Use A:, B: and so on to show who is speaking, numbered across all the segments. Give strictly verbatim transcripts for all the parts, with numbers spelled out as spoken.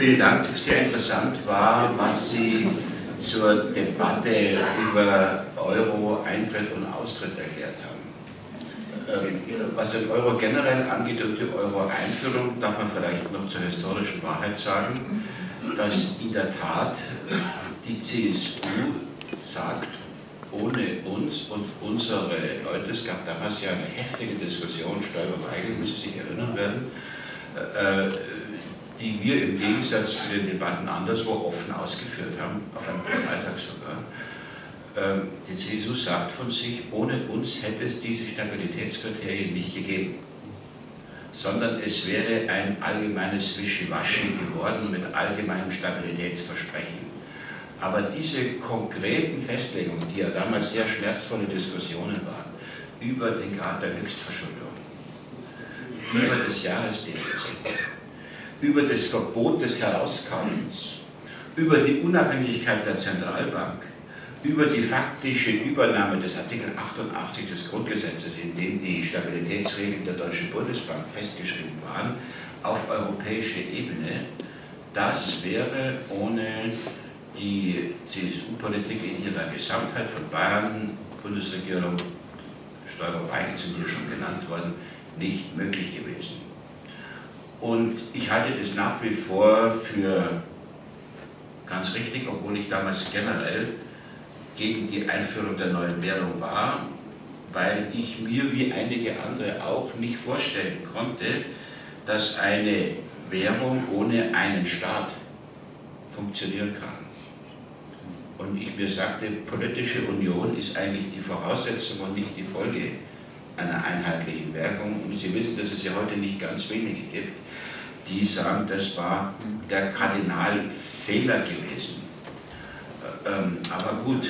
A: Vielen Dank. Sehr interessant war, was Sie zur Debatte über Euro-Eintritt und Austritt erklärt haben. Was den Euro generell angeht und die Euro-Einführung, darf man vielleicht noch zur historischen Wahrheit sagen, dass in der Tat die C S U sagt, ohne uns und unsere Leute, es gab damals ja eine heftige Diskussion, Stoiber-Weigel, müssen Sie sich erinnern werden, äh, die wir im Gegensatz zu den Debatten anderswo offen ausgeführt haben, auf einem Parteitag sogar. Ähm, die C S U sagt von sich, ohne uns hätte es diese Stabilitätskriterien nicht gegeben, sondern es wäre ein allgemeines Wischiwaschi geworden mit allgemeinem Stabilitätsversprechen. Aber diese konkreten Festlegungen, die ja damals sehr schmerzvolle Diskussionen waren, über den Grad der Höchstverschuldung, über das Jahresdefizit, über das Verbot des Herauskaufens, über die Unabhängigkeit der Zentralbank, über die faktische Übernahme des Artikel achtundachtzig des Grundgesetzes, in dem die Stabilitätsregeln der Deutschen Bundesbank festgeschrieben waren, auf europäischer Ebene, das wäre ohne die C S U-Politik in ihrer Gesamtheit von Bayern, Bundesregierung, Stoiber-Weigel sind hier schon genannt worden, nicht möglich gewesen. Und ich halte das nach wie vor für ganz richtig, obwohl ich damals generell gegen die Einführung der neuen Währung war, weil ich mir wie einige andere auch nicht vorstellen konnte, dass eine Währung ohne einen Staat funktionieren kann. Und ich mir sagte, politische Union ist eigentlich die Voraussetzung und nicht die Folge einer einheitlichen Währung. Und Sie wissen, dass es ja heute nicht ganz wenige gibt, die sagen, das war der Kardinalfehler gewesen. Ähm, aber gut,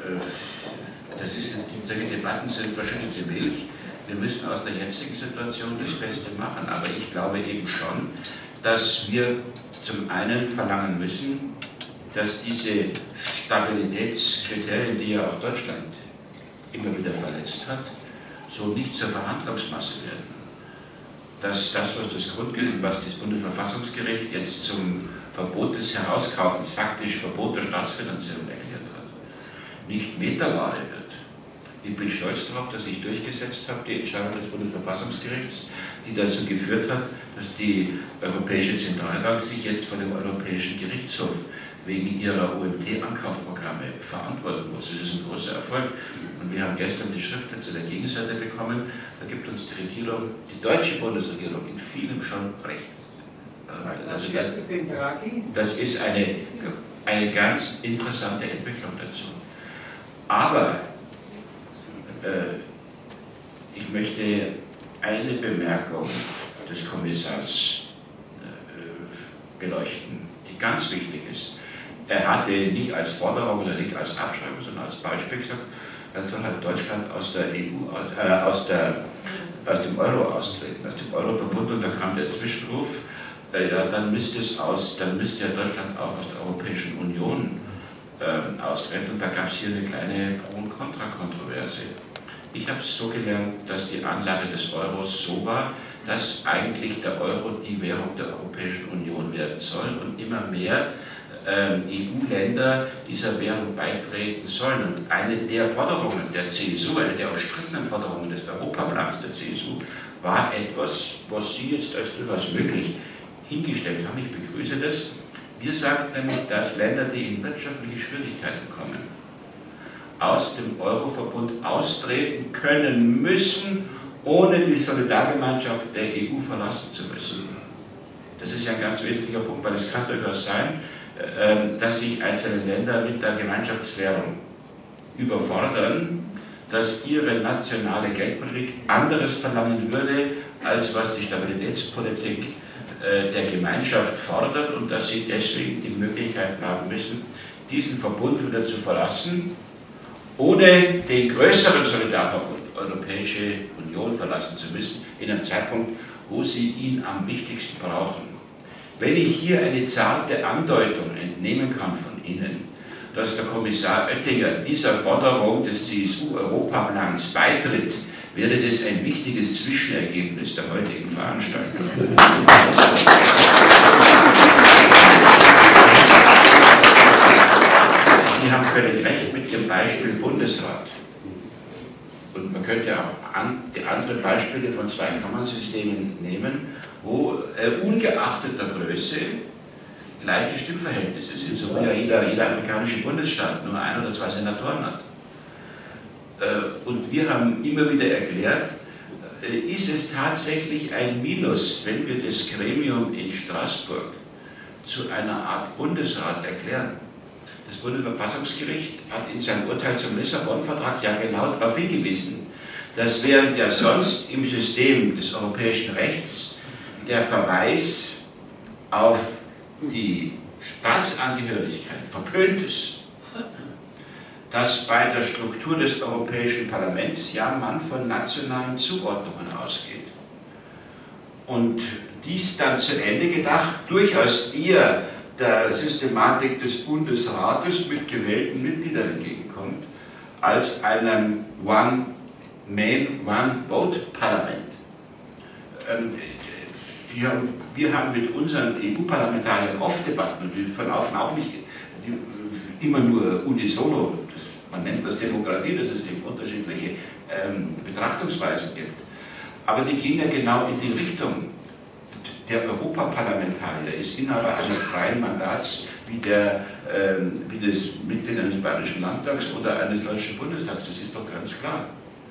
A: äh, das ist jetzt, solche Debatten sind verschüttete Milch. Wir müssen aus der jetzigen Situation das Beste machen. Aber ich glaube eben schon, dass wir zum einen verlangen müssen, dass diese Stabilitätskriterien, die ja auch Deutschland immer wieder verletzt hat, so nicht zur Verhandlungsmasse werden. Dass das, was das Grundgesetz, was das Bundesverfassungsgericht jetzt zum Verbot des Herauskaufens, faktisch Verbot der Staatsfinanzierung erklärt hat, nicht Meterware wird. Ich bin stolz darauf, dass ich durchgesetzt habe, die Entscheidung des Bundesverfassungsgerichts, die dazu geführt hat, dass die Europäische Zentralbank sich jetzt von dem Europäischen Gerichtshof wegen ihrer O M T-Ankaufprogramme verantworten muss. Das ist ein großer Erfolg. Und wir haben gestern die Schriftsätze der Gegenseite bekommen. Da gibt uns die Regierung, die deutsche Bundesregierung, in vielem schon recht. Also das, das ist eine, eine ganz interessante Entwicklung dazu. Aber äh, ich möchte eine Bemerkung des Kommissars äh, beleuchten, die ganz wichtig ist. Er hatte nicht als Forderung oder nicht als Abschreibung, sondern als Beispiel gesagt, dann soll halt Deutschland aus der E U, äh, aus, der, aus dem Euro austreten, aus dem Euro-Verbund, und da kam der Zwischenruf, äh, ja, dann müsste es aus, dann müsste ja Deutschland auch aus der Europäischen Union äh, austreten, und da gab es hier eine kleine Pro- und Kontra-Kontroverse. Ich habe es so gelernt, dass die Anlage des Euros so war, dass eigentlich der Euro die Währung der Europäischen Union werden soll und immer mehr E U-Länder dieser Währung beitreten sollen. Und eine der Forderungen der C S U, eine der umstrittenen Forderungen des Europaplans der C S U, war etwas, was Sie jetzt als durchaus möglich hingestellt haben. Ich begrüße das. Wir sagen nämlich, dass Länder, die in wirtschaftliche Schwierigkeiten kommen, aus dem Euro-Verbund austreten können müssen, ohne die Solidargemeinschaft der E U verlassen zu müssen. Das ist ja ein ganz wesentlicher Punkt, weil es kann durchaus sein, dass sich einzelne Länder mit der Gemeinschaftswährung überfordern, dass ihre nationale Geldpolitik anderes verlangen würde, als was die Stabilitätspolitik der Gemeinschaft fordert, und dass sie deswegen die Möglichkeit haben müssen, diesen Verbund wieder zu verlassen, ohne den größeren Solidarverbund, Europäische Union, verlassen zu müssen, in einem Zeitpunkt, wo sie ihn am wichtigsten brauchen. Wenn ich hier eine zarte Andeutung entnehmen kann von Ihnen, dass der Kommissar Oettinger dieser Forderung des C S U-Europaplans beitritt, wäre das ein wichtiges Zwischenergebnis der heutigen Veranstaltung. andere Beispiele von Zweikammersystemen nehmen, wo äh, ungeachtet der Größe gleiche Stimmverhältnisse sind, so wie ja jeder, jeder amerikanische Bundesstaat nur ein oder zwei Senatoren hat. Äh, und wir haben immer wieder erklärt, äh, ist es tatsächlich ein Minus, wenn wir das Gremium in Straßburg zu einer Art Bundesrat erklären. Das Bundesverfassungsgericht hat in seinem Urteil zum Lissabon-Vertrag ja genau darauf hingewiesen, dass während ja sonst im System des europäischen Rechts der Verweis auf die Staatsangehörigkeit verpönt ist, dass bei der Struktur des Europäischen Parlaments ja man von nationalen Zuordnungen ausgeht. Und dies dann zu Ende gedacht, durchaus eher der Systematik des Bundesrates mit gewählten Mitgliedern entgegenkommt, als einem One-Man, One-Vote-Parlament. Ähm, wir, wir haben mit unseren E U-Parlamentariern oft Debatten, und die verlaufen auch nicht die, immer nur unisono. Das, man nennt das Demokratie, dass es eben unterschiedliche ähm, Betrachtungsweisen gibt. Aber die gehen ja genau in die Richtung. Der Europaparlamentarier ist Inhaber eines freien Mandats wie, der, ähm, wie das Mitglied eines Bayerischen Landtags oder eines Deutschen Bundestags, das ist doch ganz klar.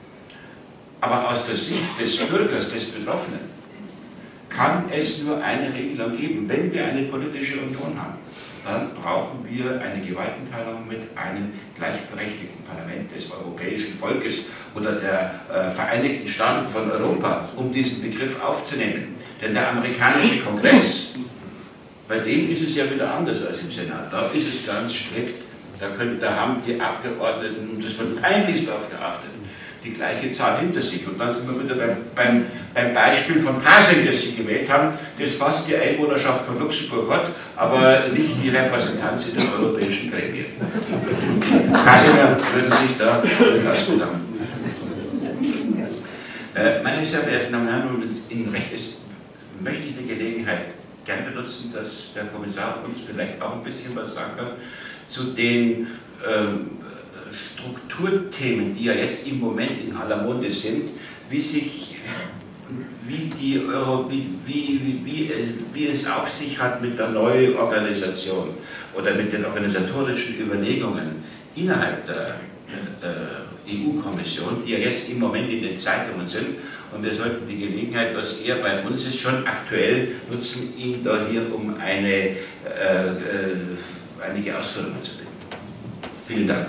A: Aber aus der Sicht des Bürgers, des Betroffenen, kann es nur eine Regelung geben. Wenn wir eine politische Union haben, dann brauchen wir eine Gewaltenteilung mit einem gleichberechtigten Parlament des europäischen Volkes oder der äh, Vereinigten Staaten von Europa, um diesen Begriff aufzunehmen. Denn der amerikanische Kongress, bei dem ist es ja wieder anders als im Senat. Da ist es ganz strikt, da, können, da haben die Abgeordneten, und das wird peinlichst darauf geachtet, die gleiche Zahl hinter sich. Und dann sind wir wieder beim, beim, beim Beispiel von Pasing, das Sie gewählt haben, das fast die Einwohnerschaft von Luxemburg hat, aber nicht die Repräsentanz in den europäischen Gremien. Pasinger würden sich da durchaus bedanken. Äh, meine sehr verehrten Damen und Herren, und Ihnen recht ist, möchte ich die Gelegenheit gern benutzen, dass der Kommissar uns vielleicht auch ein bisschen was sagen kann zu den ähm, Strukturthemen, die ja jetzt im Moment in aller Munde sind, wie sich, wie, die Euro, wie, wie, wie, wie es auf sich hat mit der Neuorganisation oder mit den organisatorischen Überlegungen innerhalb der äh, E U-Kommission, die ja jetzt im Moment in den Zeitungen sind. Und wir sollten die Gelegenheit, dass er bei uns ist, schon aktuell nutzen, ihn da hier um eine, äh, äh, einige Ausführungen zu bitten. Vielen Dank.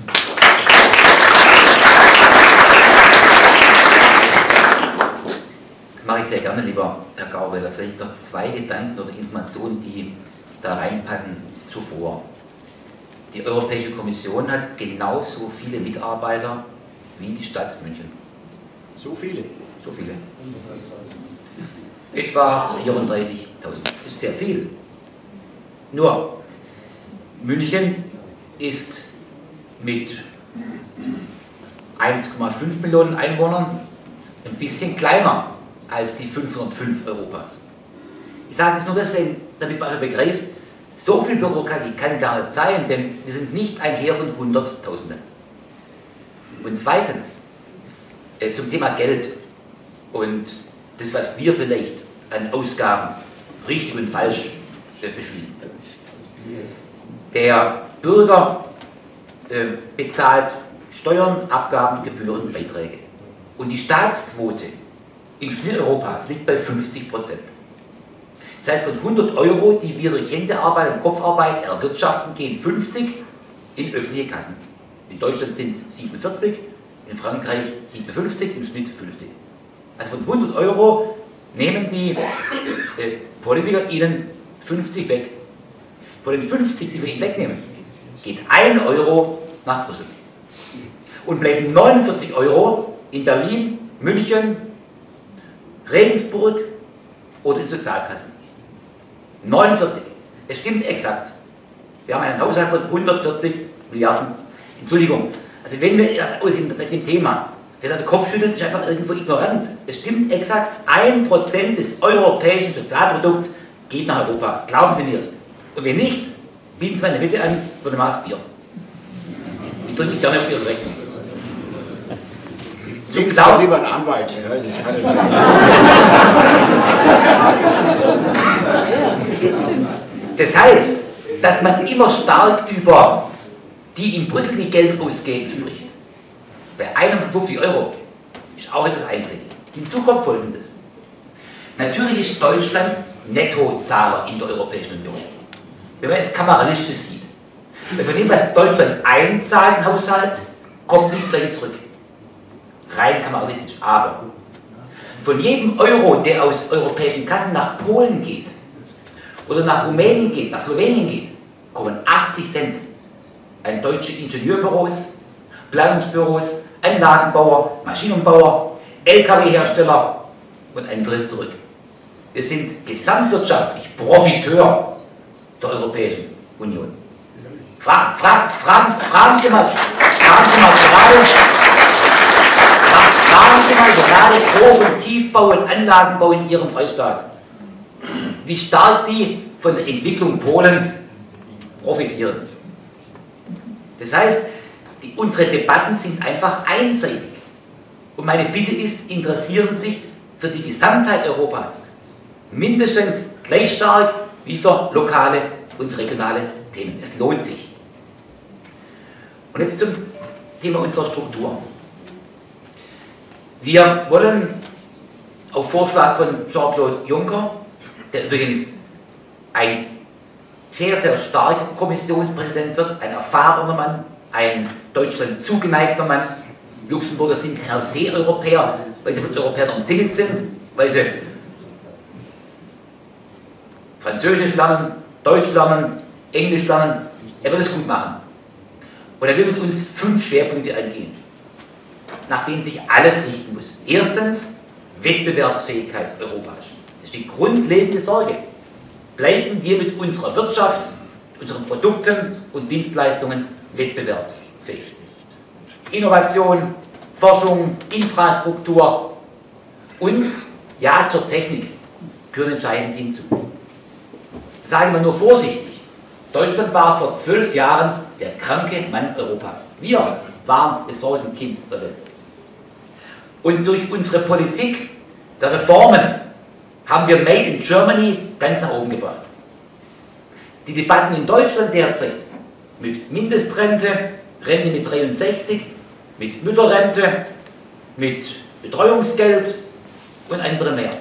B: Das mache ich sehr gerne, lieber Herr Gauweiler. Vielleicht noch zwei Gedanken oder Informationen, die da reinpassen, zuvor. Die Europäische Kommission hat genauso viele Mitarbeiter wie die Stadt München.
C: So viele?
B: So viele. Etwa vierunddreißigtausend. Das ist sehr viel. Nur, München ist mit eins Komma fünf Millionen Einwohnern ein bisschen kleiner als die fünfhundertfünf Europas. Ich sage das nur deswegen, damit man einfach begreift, so viel Bürokratie kann gar nicht sein, denn wir sind nicht ein Heer von Hunderttausenden. Und zweitens, äh, zum Thema Geld und das, was wir vielleicht an Ausgaben richtig und falsch äh, beschließen. Der Bürger äh, bezahlt Steuern, Abgaben, Gebühren, Beiträge. Und die Staatsquote im Schnitt Europas liegt bei fünfzig Prozent. Das heißt, von hundert Euro, die wir durch Händearbeit und Kopfarbeit erwirtschaften, gehen fünfzig in öffentliche Kassen. In Deutschland sind es siebenundvierzig, in Frankreich siebenundfünfzig, im Schnitt fünfzig. Also von hundert Euro nehmen die äh, Politiker ihnen fünfzig weg. Von den fünfzig, die wir ihnen wegnehmen, geht ein Euro nach Brüssel. Und bleiben neunundvierzig Euro in Berlin, München, Regensburg oder in Sozialkassen. neunundvierzig. Es stimmt exakt. Wir haben einen Haushalt von hundertvierzig Milliarden. Entschuldigung. Also wenn wir aus dem, mit dem Thema, wer sagt, der Kopf schüttelt, ist einfach irgendwo ignorant. Es stimmt exakt. ein Prozent des europäischen Sozialprodukts geht nach Europa. Glauben Sie mir das. Und wenn nicht, bieten Sie mir eine Bitte an für eine Maß Bier. Ich drücke mich gerne auf Ihre Rechnung. Zum
C: Nehmen Sie
B: Glauben,
C: doch lieber einen Anwalt. Ja, das kann ja nicht.
B: Das heißt, dass man immer stark über die in Brüssel die Geld ausgeben spricht. Bei einundfünfzig Euro ist auch etwas einsinnig. Hinzu kommt Folgendes. Natürlich ist Deutschland Nettozahler in der Europäischen Union. Wenn man es kameralistisch sieht. Weil von dem, was Deutschland einzahlt im Haushalt, kommt nichts gleich zurück. Rein kameralistisch. Aber von jedem Euro, der aus europäischen Kassen nach Polen geht, oder nach Rumänien geht, nach Slowenien geht, kommen achtzig Cent an deutsche Ingenieurbüros, Planungsbüros, Anlagenbauer, Maschinenbauer, L K W-Hersteller und andere zurück. Wir sind gesamtwirtschaftlich Profiteur der Europäischen Union. Fra fra fragen, fragen, Sie mal, fragen Sie mal gerade, fragen Sie mal gerade Hoch- und Tiefbau und Anlagenbau in Ihrem Freistaat, wie stark die von der Entwicklung Polens profitieren. Das heißt, die, unsere Debatten sind einfach einseitig. Und meine Bitte ist, interessieren Sie sich für die Gesamtheit Europas mindestens gleich stark wie für lokale und regionale Themen. Es lohnt sich. Und jetzt zum Thema unserer Struktur. Wir wollen auf Vorschlag von Jean-Claude Juncker, der übrigens ein sehr, sehr starker Kommissionspräsident wird, ein erfahrener Mann, ein Deutschland zugeneigter Mann. Luxemburger sind per se Europäer, weil sie von Europäern umzingelt sind, weil sie Französisch lernen, Deutsch lernen, Englisch lernen. Er wird es gut machen. Und er will mit uns fünf Schwerpunkte angehen, nach denen sich alles richten muss. Erstens, Wettbewerbsfähigkeit Europas. Das ist die grundlegende Sorge. Bleiben wir mit unserer Wirtschaft, unseren Produkten und Dienstleistungen wettbewerbsfähig. Innovation, Forschung, Infrastruktur und ja zur Technik gehören entscheidend hinzu. Sagen wir nur vorsichtig. Deutschland war vor zwölf Jahren der kranke Mann Europas. Wir waren das Sorgenkind der Welt. Und durch unsere Politik der Reformen haben wir Made in Germany ganz nach oben gebracht. Die Debatten in Deutschland derzeit mit Mindestrente, Rente mit dreiundsechzig, mit Mütterrente, mit Betreuungsgeld und andere mehr.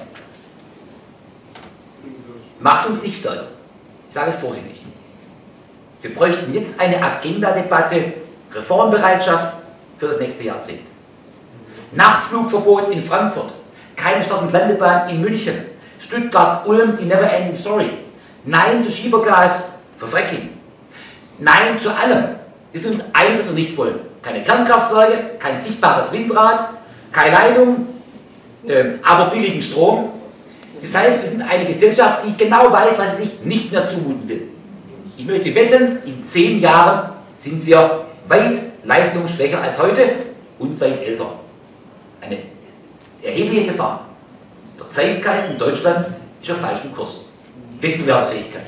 B: Macht uns nicht stärker. Ich sage es vorsichtig. Wir bräuchten jetzt eine Agenda-Debatte, Reformbereitschaft für das nächste Jahrzehnt. Nachtflugverbot in Frankfurt, keine Start- und Landebahn in München, Stuttgart, Ulm, die Never-Ending Story. Nein zu Schiefergas für Fracking. Nein zu allem. Wir sind uns einig, was wir nicht wollen. Keine Kernkraftwerke, kein sichtbares Windrad, keine Leitung, äh, aber billigen Strom. Das heißt, wir sind eine Gesellschaft, die genau weiß, was sie sich nicht mehr zumuten will. Ich möchte wetten, in zehn Jahren sind wir weit leistungsschwächer als heute und weit älter. Eine erhebliche Gefahr. Der Zeitgeist in Deutschland ist auf falschem Kurs. Wettbewerbsfähigkeit.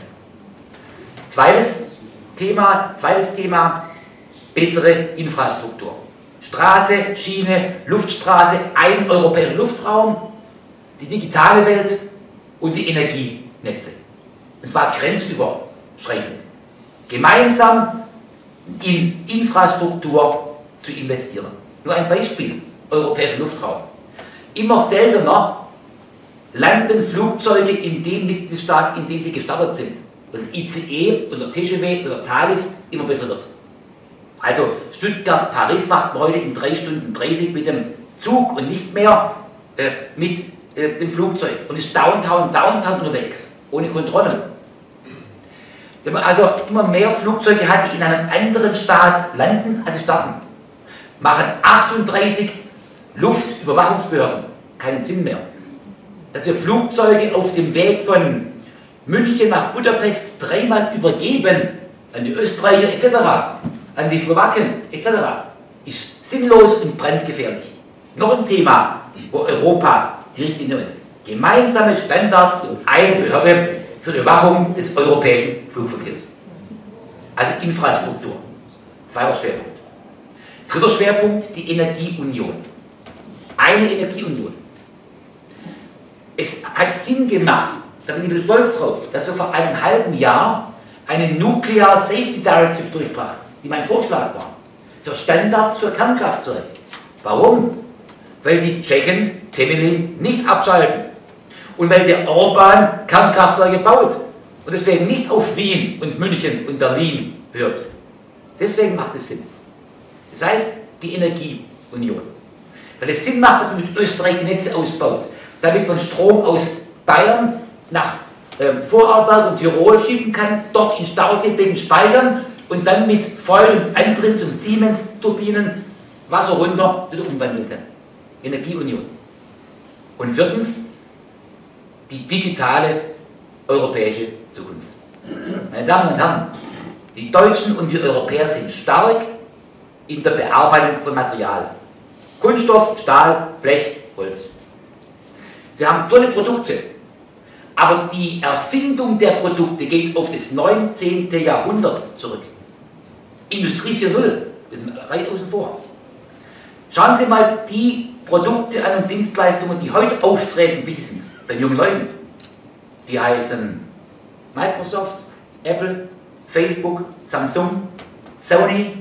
B: Zweites Thema, zweites Thema, bessere Infrastruktur. Straße, Schiene, Luftstraße, ein europäischer Luftraum, die digitale Welt und die Energienetze. Und zwar grenzüberschreitend. Gemeinsam in Infrastruktur zu investieren. Nur ein Beispiel, europäischer Luftraum. Immer seltener landen Flugzeuge in dem Mitgliedstaat, in dem sie gestartet sind. Also I C E oder T G V oder Thalys immer besser wird. Also Stuttgart-Paris macht man heute in drei Stunden dreißig mit dem Zug und nicht mehr äh, mit äh, dem Flugzeug und ist Downtown, Downtown unterwegs, ohne Kontrollen. Wenn man also immer mehr Flugzeuge hat, die in einem anderen Staat landen, als sie starten, machen achtunddreißig Luftüberwachungsbehörden keinen Sinn mehr. Dass wir Flugzeuge auf dem Weg von München nach Budapest dreimal übergeben, an die Österreicher et cetera, an die Slowaken et cetera, ist sinnlos und brandgefährlich. Noch ein Thema, wo Europa die Richtlinie ist. Gemeinsame Standards und eine Behörde für die Überwachung des europäischen Flugverkehrs. Also Infrastruktur. Zweiter Schwerpunkt. Dritter Schwerpunkt, die Energieunion. eine Energieunion. Es hat Sinn gemacht, da bin ich ein bisschen stolz drauf, dass wir vor einem halben Jahr eine Nuclear Safety Directive durchbrachten, die mein Vorschlag war, für Standards für Kernkraftwerke. Warum? Weil die Tschechen Temelin nicht abschalten und weil der Orban Kernkraftwerke baut und deswegen nicht auf Wien und München und Berlin hört. Deswegen macht es Sinn. Das heißt, die Energieunion. Weil es Sinn macht, dass man mit Österreich die Netze ausbaut, damit man Strom aus Bayern nach äh, Vorarlberg und Tirol schieben kann, dort in Stauseebecken speichern und dann mit Feul- und Antritts- und Siemens-Turbinen Wasser runter wieder umwandeln kann. Energieunion. Und viertens, die digitale europäische Zukunft. Meine Damen und Herren, die Deutschen und die Europäer sind stark in der Bearbeitung von Material. Kunststoff, Stahl, Blech, Holz. Wir haben tolle Produkte, aber die Erfindung der Produkte geht auf das neunzehnte Jahrhundert zurück. Industrie vier Punkt null, wir sind weit außen vor. Schauen Sie mal die Produkte an und Dienstleistungen, die heute aufstreben, wichtig sind bei jungen Leuten. Die heißen Microsoft, Apple, Facebook, Samsung, Sony,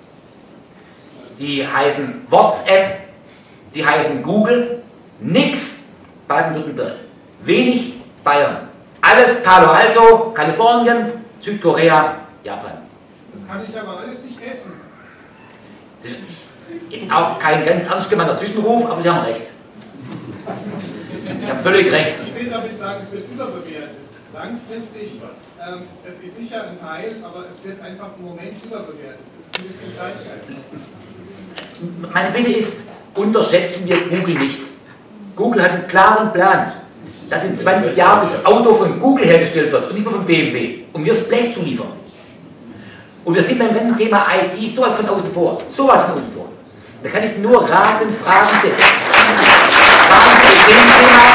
B: die heißen WhatsApp, die heißen Google, nix Baden-Württemberg, wenig Bayern, alles Palo Alto, Kalifornien, Südkorea, Japan.
D: Das kann ich aber alles nicht essen.
B: Das ist jetzt auch kein ganz ernst gemeinter Zwischenruf, aber Sie haben recht. Sie haben völlig recht.
D: Ich will damit sagen, es wird überbewertet. Langfristig, ähm, es ist sicher ein Teil, aber es wird einfach im Moment überbewertet. Das ist ein bisschen Zeitgeist.
B: Meine Bitte ist, unterschätzen wir Google nicht. Google hat einen klaren Plan, dass in zwanzig Jahren das Auto von Google hergestellt wird und nicht mehr von B M W, um wir das Blech zu liefern. Und wir sind beim ganzen Thema I T sowas von außen vor, sowas von außen vor. Da kann ich nur raten, Fragen zu, Fragen zu dem Thema,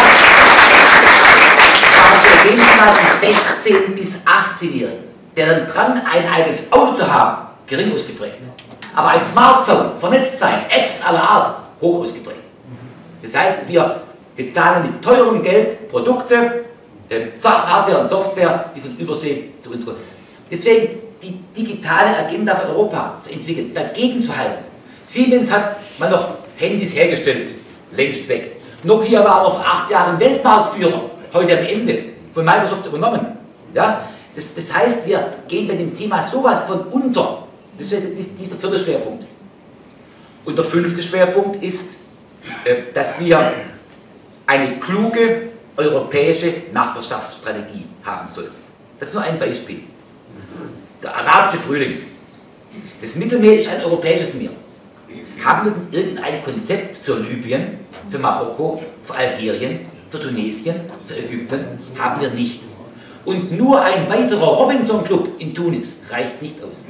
B: Fragen zu dem Thema die sechzehn- bis achtzehnjährigen, deren Drang, ein eigenes Auto zu haben, gering ausgeprägt. Aber ein Smartphone, vernetzt sein, Apps aller Art, hoch ausgeprägt. Das heißt, wir bezahlen mit teurem Geld Produkte, äh, Hardware und Software, die von Übersee zu uns kommen. Deswegen die digitale Agenda für Europa zu entwickeln, dagegen zu halten. Siemens hat mal noch Handys hergestellt, längst weg. Nokia war noch vor acht Jahren Weltmarktführer, heute am Ende, von Microsoft übernommen. Ja? Das, das heißt, wir gehen bei dem Thema sowas von unter. Das ist, das ist der vierte Schwerpunkt. Und der fünfte Schwerpunkt ist, dass wir eine kluge europäische Nachbarschaftsstrategie haben sollen. Das ist nur ein Beispiel. Der arabische Frühling. Das Mittelmeer ist ein europäisches Meer. Haben wir denn irgendein Konzept für Libyen, für Marokko, für Algerien, für Tunesien, für Ägypten? Haben wir nicht. Und nur ein weiterer Robinson-Club in Tunis reicht nicht aus.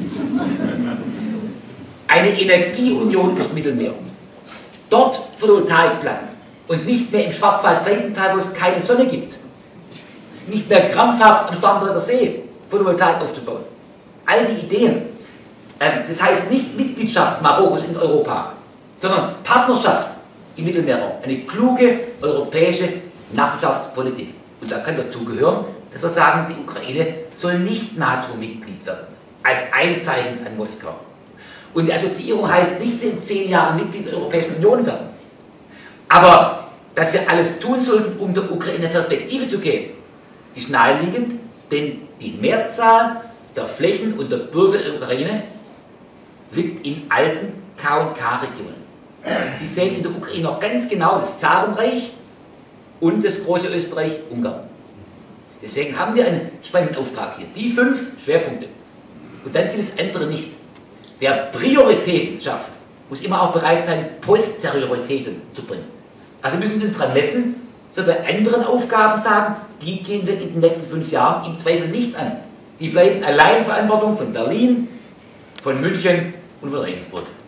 B: Eine Energieunion übers Mittelmeer. Dort Photovoltaikplatten und nicht mehr im Schwarzwald-Seitental, wo es keine Sonne gibt. Nicht mehr krampfhaft am Starnberger See Photovoltaik aufzubauen. All die Ideen. Ähm, das heißt nicht Mitgliedschaft Marokkos in Europa, sondern Partnerschaft im Mittelmeerraum. Eine kluge europäische Nachbarschaftspolitik. Und da kann dazugehören, dass wir sagen, die Ukraine soll nicht NATO-Mitglied werden. Als ein Zeichen an Moskau. Und die Assoziierung heißt nicht, sie in zehn Jahren Mitglied der Europäischen Union werden. Aber, dass wir alles tun sollten, um der Ukraine Perspektive zu geben, ist naheliegend, denn die Mehrzahl der Flächen und der Bürger der Ukraine liegt in alten K und K-Regionen. Sie sehen in der Ukraine noch ganz genau das Zarenreich und das große Österreich-Ungarn. Deswegen haben wir einen spannenden Auftrag hier. Die fünf Schwerpunkte. Und dann vieles andere nicht. Wer Prioritäten schafft, muss immer auch bereit sein, Posterioritäten zu bringen. Also müssen wir uns daran messen, so bei anderen Aufgaben sagen, die gehen wir in den nächsten fünf Jahren im Zweifel nicht an. Die bleiben allein Verantwortung von Berlin, von München und von Regensburg.